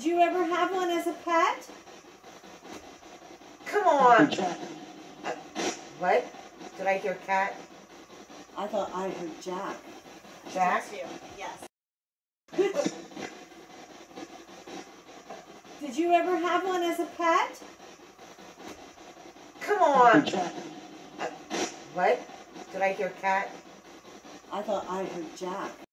you ever have one as a pet? Come on. What? Did I hear cat? I thought I heard Jack. Jack? Yes. Did you ever have one as a pet? Come on. What? Did I hear cat? I thought I heard Jack.